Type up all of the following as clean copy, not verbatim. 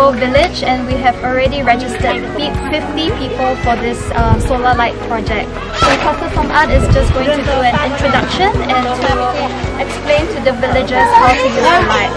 Vealsbove village, and we have already registered 50 people for this solar light project. So Pastor Somad is just going to do an introduction and to explain to the villagers how to use the light.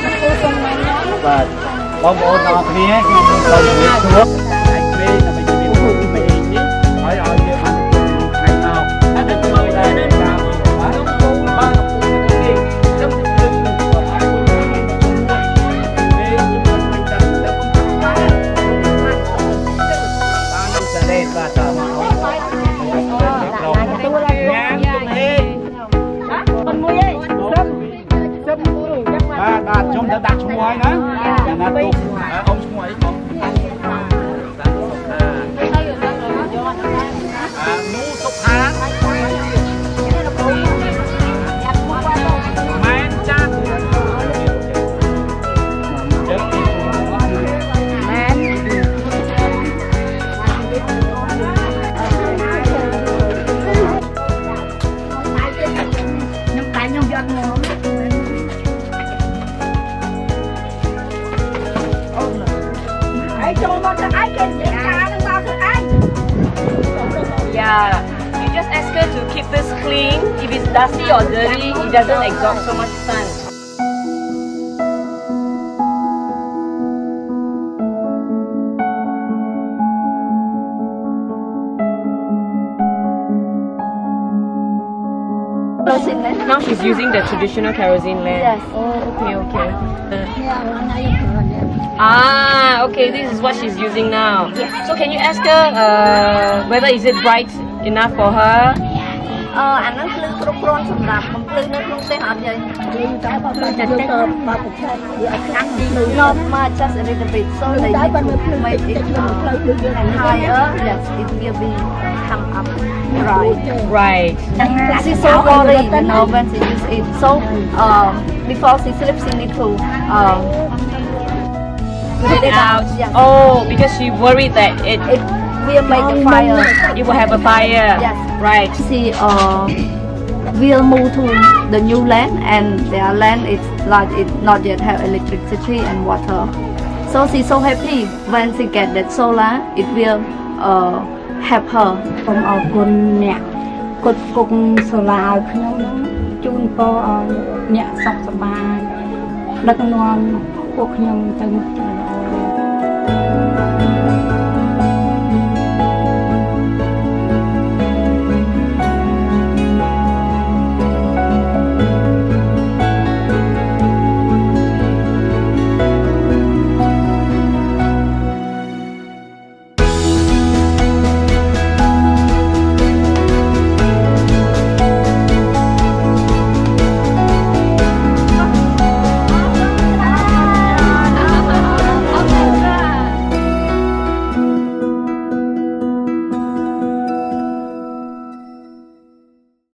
Yeah, you just ask her to keep this clean. If it's dusty or dirty, it doesn't absorb so much sun. Now she's using the traditional kerosene lamp. Yes. Oh, okay. Ah, okay, this is what she's using now. Yes. So can you ask her whether is it bright enough for her? Not much, just a little bit. So they need to make it higher. Yes, it will be come up. Right. She's so worried, you know, when she uses it. So before she sleeps, she need to put it out. Yes. Oh, because she worried that it will make a fire. It will have a fire. Yes. Right. She will move to the new land, and their land is like it not yet have electricity and water. So she's so happy when she get that solar. It will help her. From our good cook solar, June for near Soxaban, let alone cook young.